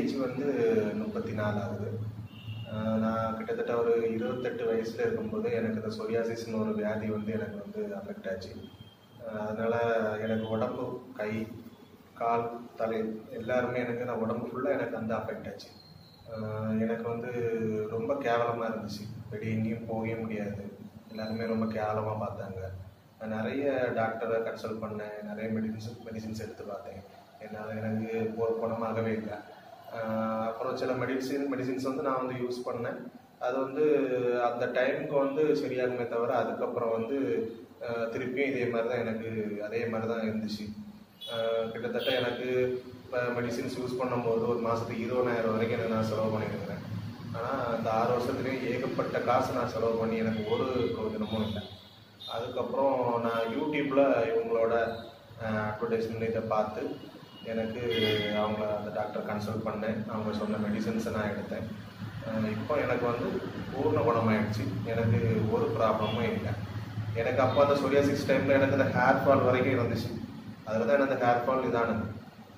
Age வந்து 34 ஆகுது. நான் கிட்டத்தட்ட ஒரு 28 வயசில் இருக்கும்போது எனக்கு இந்த சொரியாசிஸ்னு ஒரு வியாதி வந்து எனக்கு வந்து அஃபெக்ட் ஆச்சு. அதனால் எனக்கு உடம்பு, கை, கால், தலை எல்லாருமே எனக்கு நான் உடம்பு ஃபுல்லாக எனக்கு வந்து அஃபெக்ட் ஆச்சு. எனக்கு வந்து ரொம்ப கேவலமாக இருந்துச்சு. வெளியே எங்கேயும் போகவே முடியாது. எல்லாருமே ரொம்ப கேவலமாக பார்த்தாங்க. நான் நிறைய டாக்டரை கன்சல்ட் பண்ணேன், நிறைய மெடிசின்ஸ் எடுத்து பார்த்தேன். என்னால் எனக்கு குணமாகவே இல்லை. அப்புறம் சில மெடிசின்ஸ் வந்து நான் வந்து யூஸ் பண்ணேன். அது வந்து அந்த டைமுக்கு வந்து சரியாகுமே தவிர அதுக்கப்புறம் வந்து திருப்பியும் இதே மாதிரி தான் இருந்துச்சு. கிட்டத்தட்ட எனக்கு இப்போ மெடிசின்ஸ் யூஸ் பண்ணும்போது ஒரு மாதத்துக்கு 20,000 வரைக்கும் எனக்கு நான் செலவு பண்ணியிருக்கிறேன். ஆனால் அந்த 6 வருஷத்துலேயும் ஏகப்பட்ட காசு நான் செலவு பண்ணி எனக்கு ஒரு பிரயோஜனமும் இல்லை. அதுக்கப்புறம் நான் யூடியூப்பில் இவங்களோட அட்வர்டைஸ்மெண்ட் இதை பார்த்து எனக்கு அந்த டாக்டர் கன்சல்ட் பண்ணேன். அவங்க சொன்ன மெடிசன்ஸை நான் எடுத்தேன். இப்போ எனக்கு வந்து பூர்ண குணமாயிடுச்சு. எனக்கு ஒரு ப்ராப்ளமும் இல்லை. எனக்கு அப்போ அந்த சொரியாசிஸ் டைமில் எனக்கு அந்த ஹேர் ஃபால் வரைக்கும் இருந்துச்சு. அதில் தான் எனக்கு அந்த ஹேர் ஃபால் இதானது.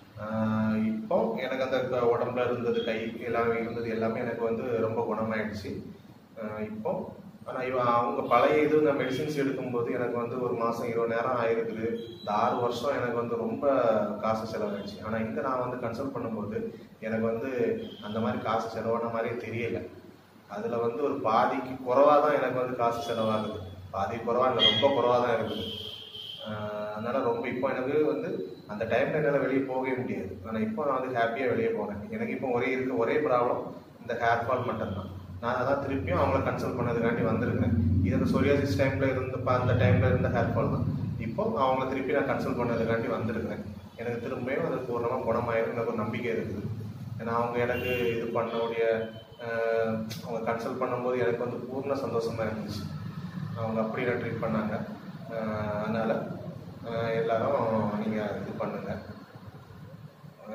இப்போ எனக்கு அந்த உடம்புல இருந்தது, கை எல்லாமே எனக்கு வந்து ரொம்ப குணமாயிடுச்சு இப்போ. ஆனால் அவங்க பழைய இந்த மெடிசின்ஸ் எடுக்கும்போது எனக்கு வந்து ஒரு மாதம் 20,000 ஆயிருக்குது. இந்த 6 வருஷம் எனக்கு வந்து ரொம்ப காசு செலவாயிடுச்சு. ஆனால் இங்கே நான் வந்து கன்சல்ட் பண்ணும்போது எனக்கு வந்து அந்த மாதிரி காசு செலவான மாதிரியே தெரியலை. அதில் வந்து ஒரு பாதிக்கு குறைவாக தான் எனக்கு வந்து காசு செலவாகுது. பாதி குறைவா இல்லை, ரொம்ப குறைவாக தான் இருக்குது. அதனால் ரொம்ப இப்போ எனக்கு வந்து அந்த டைமில் என்னால் வெளியே போகவே முடியாது. ஆனால் இப்போ நான் வந்து ஹாப்பியாக வெளியே போகிறேன். எனக்கு இப்போ ஒரே ப்ராப்ளம் இந்த ஹேர் ஃபால் மட்டும்தான். நான் அதான் திருப்பியும் அவங்கள கன்சல்ட் பண்ணதுக்காண்டி வந்திருக்கேன். இது அந்த சொரியாசிஸ் டைமில் அந்த டைமில் இருந்த ஹேர் ஃபால் தான். இப்போ அவங்கள திருப்பி நான் கன்சல்ட் பண்ணதுக்காண்டி வந்திருக்கிறேன். எனக்கு திரும்பியும் அது பூர்ணமாக குணமாயிரும் எனக்கு ஒரு நம்பிக்கை இருக்குது. ஏன்னா அவங்க எனக்கு இது பண்ணக்கூடிய அவங்க கன்சல்ட் பண்ணும்போது எனக்கு வந்து பூர்ண சந்தோஷமாக இருந்துச்சு. அவங்க அப்படி நான் ட்ரீட் பண்ணாங்க. அதனால் எல்லாரும் நீங்கள் இது பண்ணுங்கள்.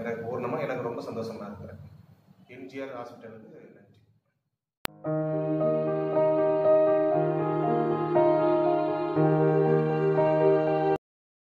எனக்கு ரொம்ப சந்தோஷமாக இருக்கிறேன். எம்ஜிஆர் ஹாஸ்பிட்டலுக்கு நன்றி.